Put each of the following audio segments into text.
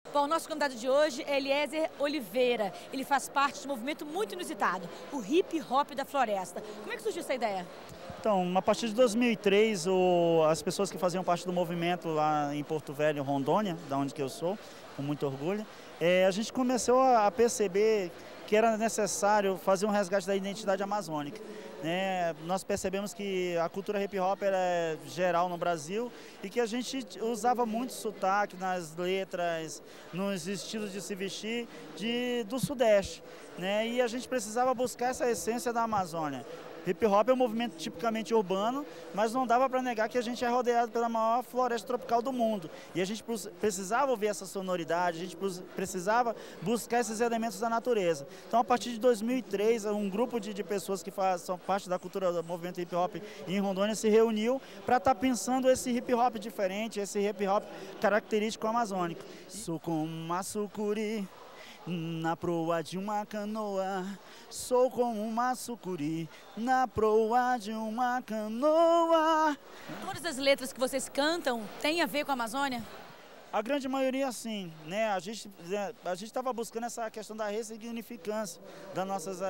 Bom, o nosso convidado de hoje é Eliezer Oliveira. Ele faz parte de um movimento muito inusitado, o hip hop da floresta. Como é que surgiu essa ideia? Então, a partir de 2003, as pessoas que faziam parte do movimento lá em Porto Velho, Rondônia, da onde que eu sou, com muito orgulho, a gente começou a perceber que era necessário fazer um resgate da identidade amazônica. Nós percebemos que a cultura hip hop era geral no Brasil e que a gente usava muito sotaque nas letras, nos estilos de se vestir do Sudeste. E a gente precisava buscar essa essência da Amazônia. Hip hop é um movimento tipicamente urbano, mas não dava para negar que a gente é rodeado pela maior floresta tropical do mundo. E a gente precisava ouvir essa sonoridade, a gente precisava buscar esses elementos da natureza. Então, a partir de 2003, um grupo de pessoas que são parte da cultura do movimento hip hop em Rondônia se reuniu para estar pensando esse hip hop diferente, esse hip hop característico amazônico. Sou como uma sucuri na proa de uma canoa, sou como uma sucuri na proa de uma canoa. Todas as letras que vocês cantam têm a ver com a Amazônia? A grande maioria sim, A gente estava buscando essa questão da ressignificância da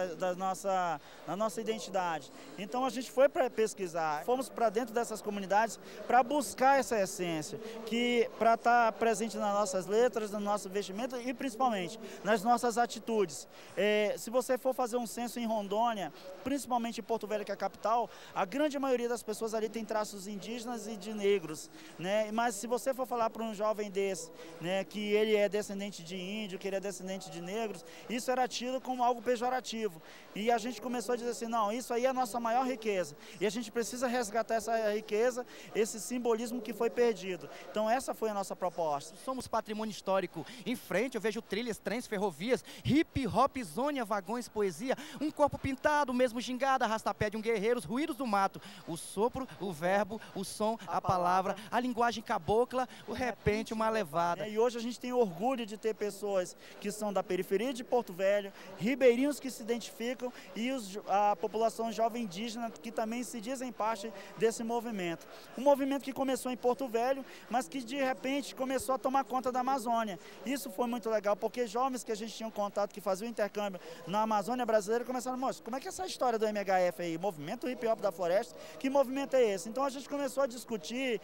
nossa identidade. Então a gente foi para pesquisar, fomos para dentro dessas comunidades para buscar essa essência, para estar presente nas nossas letras, no nosso vestimento e principalmente nas nossas atitudes. Se você for fazer um censo em Rondônia, principalmente em Porto Velho, que é a capital, a grande maioria das pessoas ali tem traços indígenas e de negros, Mas se você for falar para um jovem desse, que ele é descendente de índio, que ele é descendente de negros, isso era tido como algo pejorativo. E a gente começou a dizer assim, não, isso aí é a nossa maior riqueza. E a gente precisa resgatar essa riqueza, esse simbolismo que foi perdido. Então essa foi a nossa proposta. Somos patrimônio histórico. Em frente eu vejo trilhas, trens, ferrovias, hip hop, zônia, vagões, poesia, um corpo pintado, mesmo gingado, arrastapé de um guerreiro, os ruídos do mato, o sopro, o verbo, o som, a palavra, a linguagem cabocla, o repente, uma levada. E hoje a gente tem orgulho de ter pessoas que são da periferia de Porto Velho, ribeirinhos que se identificam e a população jovem indígena que também se dizem parte desse movimento. Um movimento que começou em Porto Velho, mas que de repente começou a tomar conta da Amazônia. Isso foi muito legal, porque jovens que a gente tinha um contato, que faziam intercâmbio na Amazônia brasileira, começaram, moço, como é que é essa história do MHF aí? Movimento Hip Hop da Floresta, que movimento é esse? Então a gente começou a discutir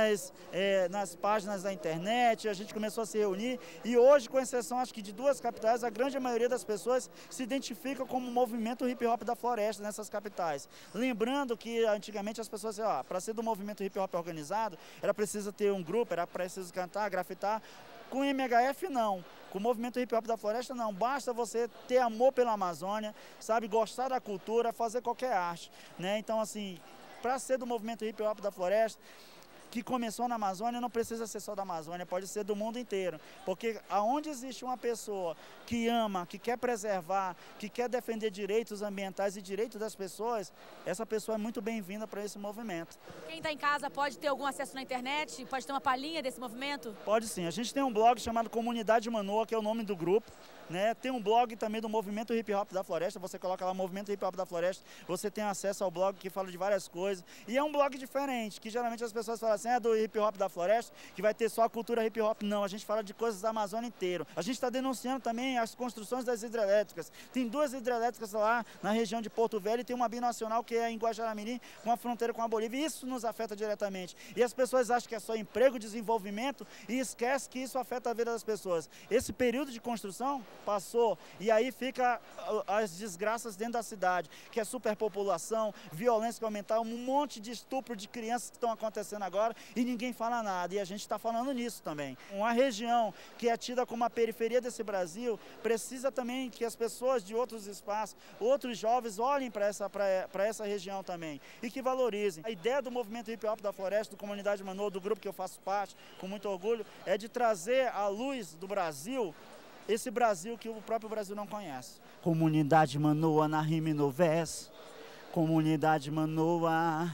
nas páginas da internet, a gente começou a se reunir e hoje, com exceção acho que de duas capitais, a grande maioria das pessoas se identifica como movimento hip hop da floresta nessas capitais. Lembrando que antigamente as pessoas diziam, para ser do movimento hip hop organizado, era preciso ter um grupo, era preciso cantar, grafitar. Com o MHF não, com o movimento hip hop da floresta não, basta você ter amor pela Amazônia, sabe, gostar da cultura, fazer qualquer arte, Então assim, para ser do movimento hip hop da floresta, que começou na Amazônia, não precisa ser só da Amazônia, pode ser do mundo inteiro. Porque aonde existe uma pessoa que ama, que quer preservar, que quer defender direitos ambientais e direitos das pessoas, essa pessoa é muito bem-vinda para esse movimento. Quem está em casa pode ter algum acesso na internet? Pode ter uma palhinha desse movimento? Pode sim. A gente tem um blog chamado Comunidade Manoa, que é o nome do grupo. Tem um blog também do Movimento Hip Hop da Floresta, você coloca lá Movimento Hip Hop da Floresta, você tem acesso ao blog que fala de várias coisas. E é um blog diferente, que geralmente as pessoas falam assim, é do Hip Hop da Floresta, que vai ter só a cultura hip hop. Não, a gente fala de coisas da Amazônia inteira. A gente está denunciando também as construções das hidrelétricas. Tem duas hidrelétricas lá na região de Porto Velho e tem uma binacional que é em Guajará-Mirim, com a fronteira com a Bolívia. E isso nos afeta diretamente. E as pessoas acham que é só emprego, desenvolvimento e esquece que isso afeta a vida das pessoas. Esse período de construção passou e aí fica as desgraças dentro da cidade, que é superpopulação, violência que aumentar, um monte de estupro de crianças que estão acontecendo agora e ninguém fala nada. E a gente está falando nisso também. Uma região que é tida como a periferia desse Brasil precisa também que as pessoas de outros espaços, outros jovens olhem para essa região também e que valorizem. A ideia do movimento Hip Hop da Floresta, do Comunidade Manoa, do grupo que eu faço parte, com muito orgulho, é de trazer à luz do Brasil esse Brasil que o próprio Brasil não conhece. Comunidade Manoa na rima e no verso. Comunidade Manoa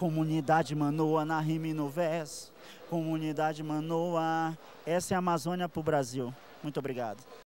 na rima e no verso. Comunidade Manoa, essa é a Amazônia para o Brasil. Muito obrigado.